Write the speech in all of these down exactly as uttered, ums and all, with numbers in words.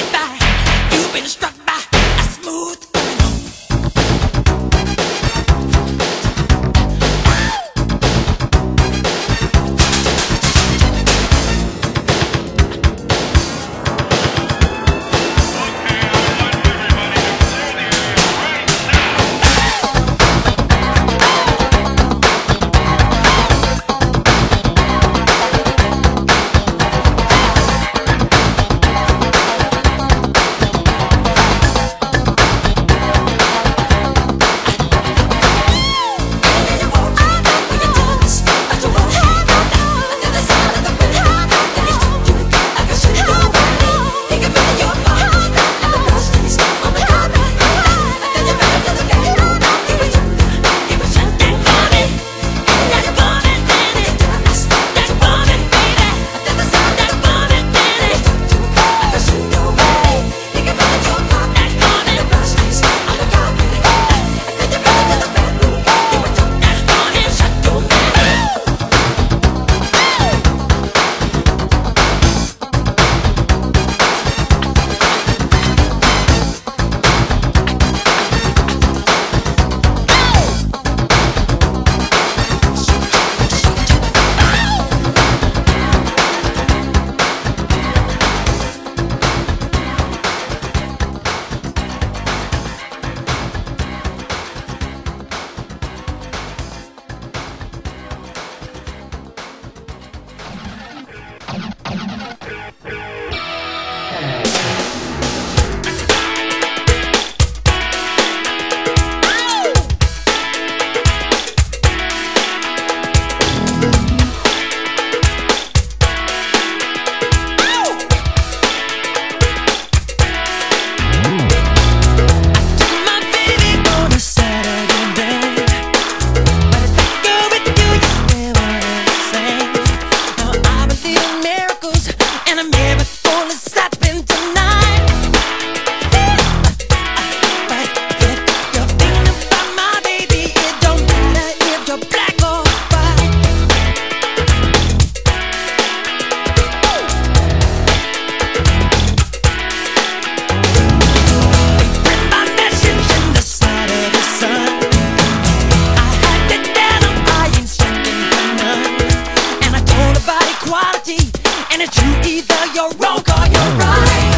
by. You've been struck by a smooth criminal. And it's you, either you're wrong or you're right.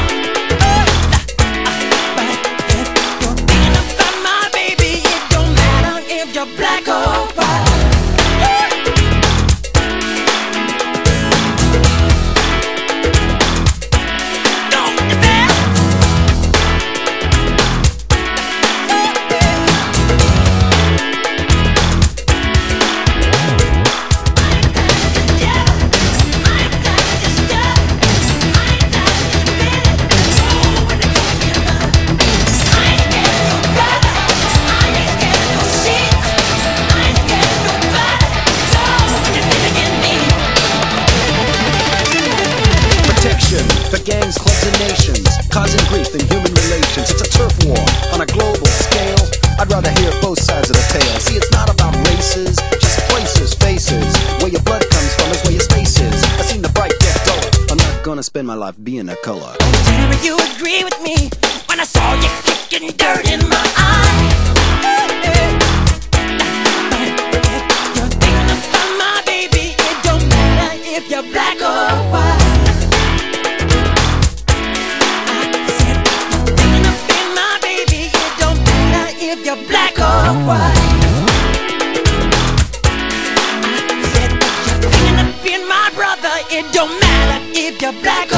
But if you're thinking about my baby, it don't matter if you're black or white. For gangs, clubs, and nations, causing grief in human relations. It's a turf war on a global scale. I'd rather hear both sides of the tale. See, it's not about races, just places, faces. Where your blood comes from is where your space is. I've seen the bright get duller. I'm not gonna spend my life being a color. Tell me you agree with me when I saw you kicking dirt in my eye. But if you're thinking about my baby, it don't matter if you're black or white. If you're black or white, I said you're thinking of being my brother. It don't matter if you're black